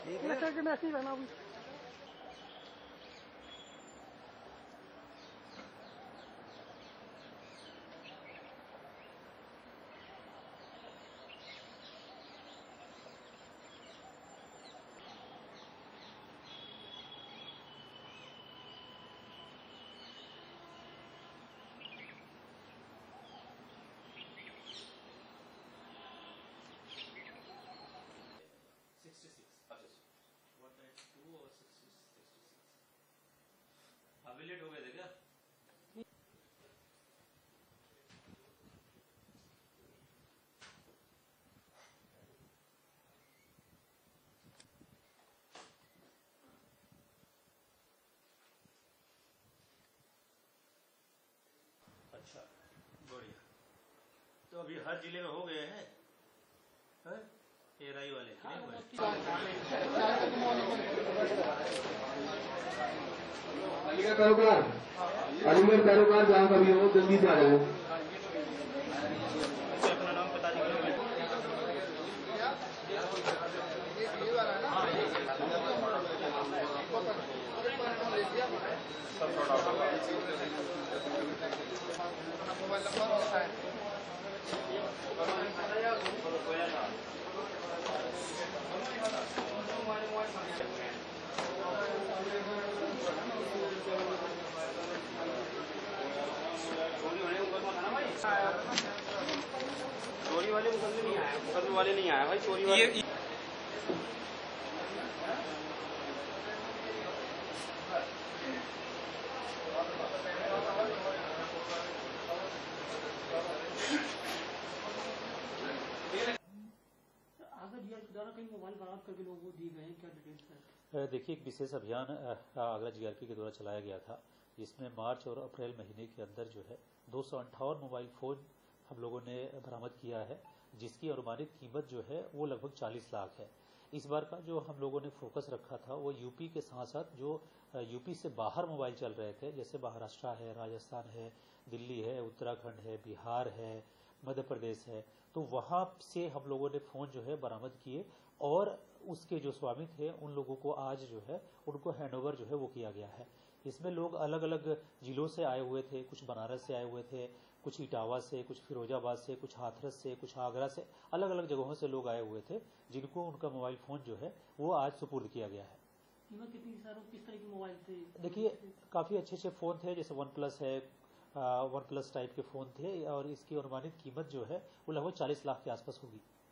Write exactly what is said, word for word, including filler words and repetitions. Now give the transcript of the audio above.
Message रहना भी अभी लेट हो गए थे क्या? अच्छा बढ़िया। तो अभी हर जिले में हो गए हैं एराई वाले कि नहीं हुए? पैरोकार अलीगढ़ पैरोकार जहाँ कभी हो जल्दी से आ जाओ। अपना नाम बता दीजिए। मोबाइल नंबर होता है चोरी वाले मुकदमे नहीं आए, मुकदमे वाले नहीं आए भाई, चोरी वाले। आगरा जीआरपी द्वारा कई मोबाइल बरामद करके लोगों को दिए गए हैं, क्या डिटेल्स है? देखिए, एक विशेष अभियान आगरा जीआरपी के द्वारा चलाया गया था, जिसमें मार्च और अप्रैल महीने के अंदर जो है दो सौ अंठावन मोबाइल फोन हम लोगों ने बरामद किया है, जिसकी अनुमानित कीमत जो है वो लगभग चालीस लाख है। इस बार का जो हम लोगों ने फोकस रखा था वो यूपी के साथ साथ जो यूपी से बाहर मोबाइल चल रहे थे, जैसे महाराष्ट्र है, राजस्थान है, दिल्ली है, उत्तराखंड है, बिहार है, मध्य प्रदेश है, तो वहां से हम लोगों ने फोन जो है बरामद किए और उसके जो स्वामी थे उन लोगों को आज जो है उनको हैंडओवर जो है वो किया गया है। इसमें लोग अलग अलग जिलों से आए हुए थे, कुछ बनारस से आए हुए थे, कुछ इटावा से, कुछ फिरोजाबाद से, कुछ हाथरस से, कुछ आगरा से, अलग अलग जगहों से लोग आए हुए थे, जिनको उनका मोबाइल फोन जो है वो आज सुपुर्द किया गया है। कीमत कितनी सर, किस तरह के मोबाइल थे? देखिए, काफी अच्छे अच्छे फोन थे, जैसे वन प्लस है, वन प्लस टाइप के फोन थे और इसकी अनुमानित कीमत जो है वो लगभग चालीस लाख के आसपास होगी।